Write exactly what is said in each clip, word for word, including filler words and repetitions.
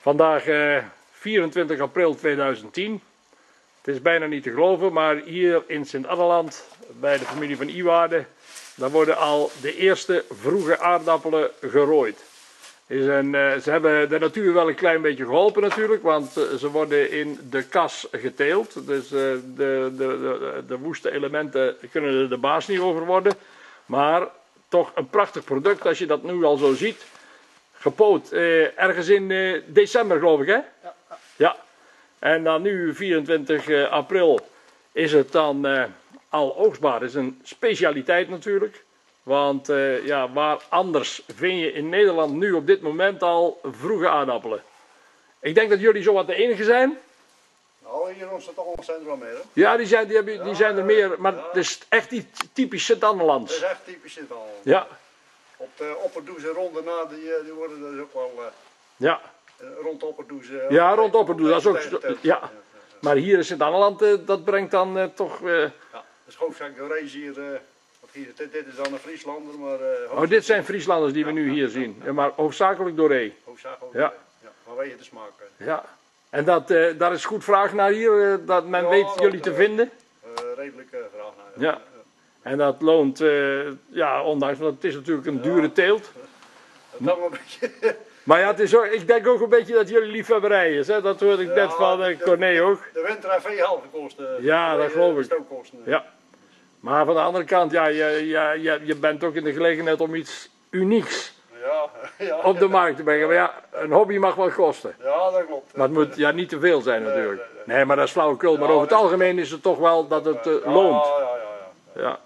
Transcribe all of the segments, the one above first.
Vandaag uh, vierentwintig april tweeduizend tien. Het is bijna niet te geloven, maar hier in Sint-Anneland, bij de familie van Iwaarde, daar worden al de eerste vroege aardappelen gerooid. Is een, uh, ze hebben de natuur wel een klein beetje geholpen natuurlijk, want uh, ze worden in de kas geteeld. Dus uh, de, de, de, de woeste elementen kunnen er de baas niet over worden. Maar toch een prachtig product als je dat nu al zo ziet. Gepoot uh, ergens in uh, december geloof ik, hè? Ja. Ja. En dan nu vierentwintig april is het dan uh, al oogstbaar. Dat is een specialiteit natuurlijk. Want uh, ja, waar anders vind je in Nederland nu op dit moment al vroege aardappelen. Ik denk dat jullie zo wat de enige zijn. Nou, hier in Sint-Anneland zijn er wel meer. Hè? Ja, die zijn, die hebben, die ja, zijn er meer. Maar ja. Het is echt niet typisch Sint-Annelands. Het is echt typisch Sint-Anneland. Ja. Op de Opperdoeze ronde na, die, die worden dus ook wel... Uh, ja. Rond Opperdoeze. Ja, rond Opperdoeze. Dat is ook... Ja. Ja. Maar hier in Sint-Anneland, uh, dat brengt dan uh, toch... Uh, ja, dat is hoofdzakelijk de race hier... Uh, Hier, dit, dit is dan een Frieslander, maar... Uh, oh, dit zijn Frieslanders die we ja, nu hier ja, zien. Ja, maar hoofdzakelijk doorheen. Hoofdzakelijk ja. doorheen, ja. Vanwege de smaak. Hè. Ja. En dat, uh, daar is goed vraag naar hier, uh, dat men ja, weet dat, jullie te uh, vinden? Uh, redelijk uh, vraag naar. Ja. ja. En dat loont, uh, ja, ondanks, want het is natuurlijk een ja. dure teelt. Dat wel een beetje... Maar ja, het is ook, ik denk ook een beetje dat jullie liefhebberij is, hè? Dat hoorde ik ja, net van uh, Corné ook. De, de winter heeft veel gekost. Uh, ja, dat geloof ik. Stookkosten, uh. Ja. Maar van de andere kant, ja, je, je, je, je bent ook in de gelegenheid om iets unieks ja, ja, op de markt te brengen. Maar ja, een hobby mag wel kosten. Ja, dat klopt. Maar het moet ja, niet te veel zijn natuurlijk. Nee, nee, nee. nee maar dat is flauwekul. Ja, maar over het algemeen is het toch wel dat het uh, loont. Ja, ja, ja. ja. ja.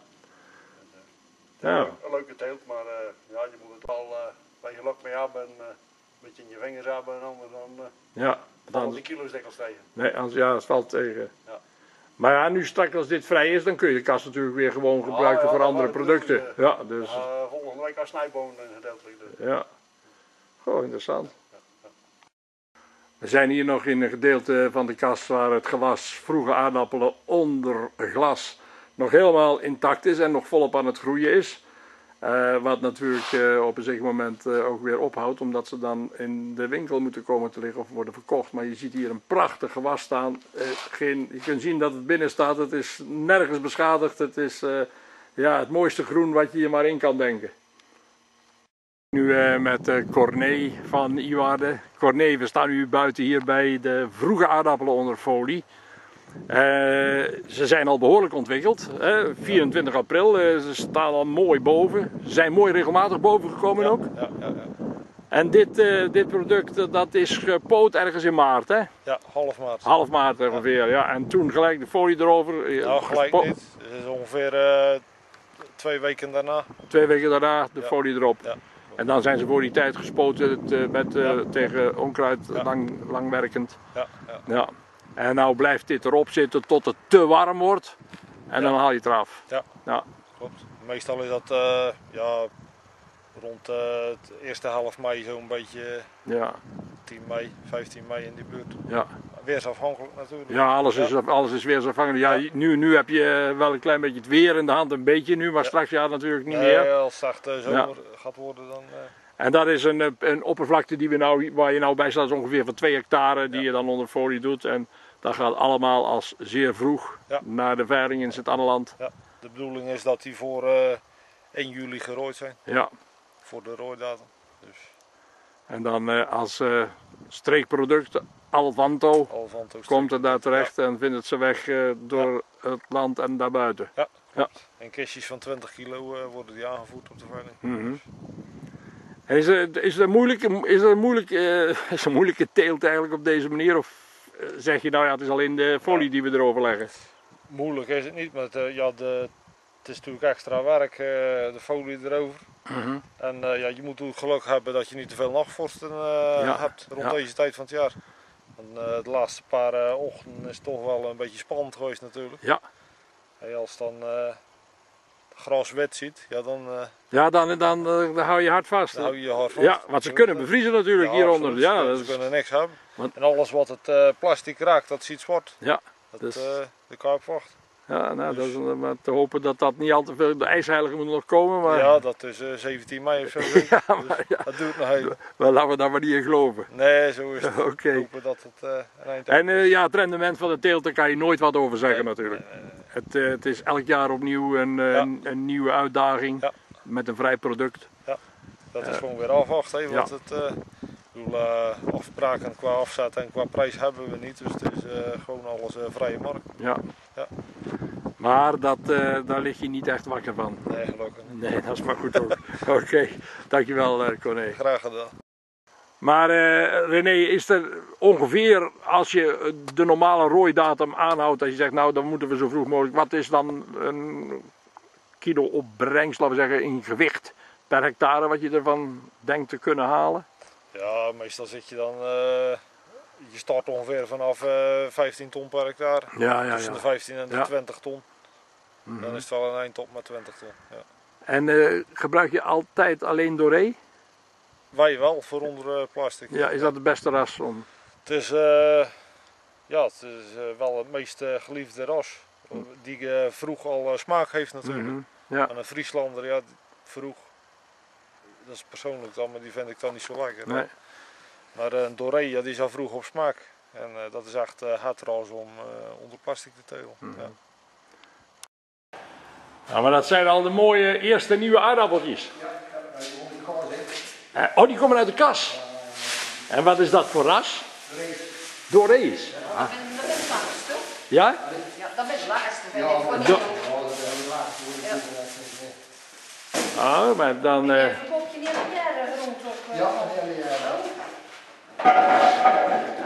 ja. ja. Een leuke teelt, maar uh, ja, je moet het wel uh, bij geluk mee hebben. En, uh, een beetje in je vingers hebben en anders dan uh, ja, dan die kilo's dikwijls tegen. Nee, als, ja, het valt tegen. Ja. Maar ja, nu straks als dit vrij is, dan kun je de kast natuurlijk weer gewoon gebruiken ah, ja, voor andere producten. Uh, ja, dus... uh, volgende week als snijbonen gedeeltelijk. Dus. Ja, gewoon interessant. Ja, ja. We zijn hier nog in een gedeelte van de kast waar het gewas vroege aardappelen onder glas nog helemaal intact is en nog volop aan het groeien is. Uh, wat natuurlijk uh, op een zeker moment uh, ook weer ophoudt, omdat ze dan in de winkel moeten komen te liggen of worden verkocht. Maar je ziet hier een prachtig gewas staan. Uh, geen, je kunt zien dat het binnen staat. Het is nergens beschadigd. Het is uh, ja, het mooiste groen wat je hier maar in kan denken. Nu uh, met uh, Corné van Iwaarde. Corné, we staan nu buiten hier bij de vroege aardappelen onder folie. Uh, ze zijn al behoorlijk ontwikkeld, hè? vierentwintig april, uh, ze staan al mooi boven, ze zijn mooi regelmatig boven gekomen ja, ook. Ja, ja, ja. En dit, uh, dit product uh, dat is gepoot ergens in maart, hè? Ja, half maart. Half maart ongeveer, ja. ja. En toen gelijk de folie erover. Uh, nou, gelijk niet, het is ongeveer uh, twee weken daarna. Twee weken daarna de ja. folie erop. Ja. En dan zijn ze voor die tijd gespoten uh, met, uh, ja. tegen onkruid, ja. lang, langwerkend. Ja, ja. Ja. En nou blijft dit erop zitten tot het te warm wordt en ja. dan haal je het eraf. Ja, ja. Klopt. Meestal is dat uh, ja, rond uh, het eerste half mei zo'n beetje ja. tien mei, vijftien mei in die buurt. Ja. Weersafhankelijk natuurlijk. Ja, alles is, ja. alles is weersafhankelijk. Ja, ja. Nu, nu heb je wel een klein beetje het weer in de hand, een beetje nu, maar ja. straks ja natuurlijk niet nee, meer. Als het zacht uh, zomer ja. gaat worden dan... Uh... En dat is een, een oppervlakte die we nou, waar je nou bij staat, is ongeveer van twee hectare die ja. je dan onder folie doet. En dat gaat allemaal als zeer vroeg ja. naar de veiling in Sint-Anneland. Ja. De bedoeling is dat die voor uh, één juli gerooid zijn. Ja. Voor de rooidatum. Dus. En dan uh, als uh, streekproduct Alvanto, Alvanto komt het daar terecht ja. en vindt het zijn weg uh, door ja. het land en daarbuiten. Ja. ja. En kistjes van twintig kilo uh, worden die aangevoerd op de veiling. Mm-hmm. En is er, is er een moeilijke, is er een moeilijke, uh, is er een moeilijke teelt eigenlijk op deze manier? Of zeg je nou ja, het is alleen de folie ja. die we erover leggen? Moeilijk is het niet, maar het, uh, ja, de, het is natuurlijk extra werk, uh, de folie erover. Mm-hmm. En uh, ja, je moet het geluk hebben dat je niet te veel nachtvorsten uh, ja. hebt rond ja. deze tijd van het jaar. En, uh, de laatste paar uh, ochtenden is het toch wel een beetje spannend geweest natuurlijk. Ja. En als dan uh, gras wit ziet, ja dan... Uh, ja, dan, dan, dan, dan hou je hard vast. Dan hou je je hard vast. Ja, want ze kunnen bevriezen natuurlijk ja, hieronder. Ja, dat ze is... kunnen niks hebben. Want... En alles wat het uh, plastic raakt, dat ziet zwart. Ja. Dat, dus... uh, de kuip wacht. Ja, nou, Dus- dat is maar te hopen dat dat niet al te veel... De ijsheilige moet nog komen, maar... Ja, dat is uh, zeventien mei of zo. Ja, Dus maar ja. dat duurt nog even. Maar laten we daar maar niet in geloven. Nee, zo is het. Oké. Hopen dat het uh, een eind En is. uh, ja, het rendement van de teelt, daar kan je nooit wat over zeggen Nee, natuurlijk. nee, nee, nee. Het, uh, het is elk jaar opnieuw een, uh, Ja. een, een nieuwe uitdaging Ja. met een vrij product. Dat is Uh, gewoon weer afwachten. Hè, ja. want het, uh, ik bedoel, uh, afspraken qua afzet en qua prijs hebben we niet. Dus het is uh, gewoon alles uh, vrije markt. Ja. Ja. Maar dat, uh, daar lig je niet echt wakker van. Nee, gelukkig niet. Nee, dat is maar goed ook. Oké, okay. Dankjewel uh, Corné. Graag gedaan. Maar uh, René, is er ongeveer, als je de normale rooidatum aanhoudt, dat je zegt, nou dan moeten we zo vroeg mogelijk, wat is dan een kilo opbrengst, laten we zeggen, in gewicht per hectare, wat je ervan denkt te kunnen halen? Ja, meestal zit je dan, uh, je start ongeveer vanaf uh, vijftien ton per hectare. Ja, ja, Tussen ja. de vijftien en de Ja. twintig ton. Mm-hmm. Dan is het wel een eindtop met twintig ton. Ja. En uh, gebruik je altijd alleen doré? Wij wel, voor onder uh, plastic. Ja, is dat de beste ras om? Het is, uh, ja, het is uh, wel het meest uh, geliefde ras. Die uh, vroeg al uh, smaak heeft natuurlijk. Mm-hmm. Ja. En een Frieslander, ja, vroeg. Dat is persoonlijk dan, maar die vind ik dan niet zo lekker. Nee. Maar uh, een doré, ja, die is al vroeg op smaak. En uh, dat is echt uh, het ras om uh, onder plastic te telen. Mm-hmm. Ja. Nou, maar dat zijn al de mooie eerste nieuwe aardappeltjes. Uh, oh, die komen uit de kas. En wat is dat voor ras? Doré's. Ah. Dat is het laatste. Ja? Ja, dat is het laatste. Ja, Vind ik voor do- niet. Ah, maar dan... Uh... Koop je niet een jaren rond op? Ja, ja, ja.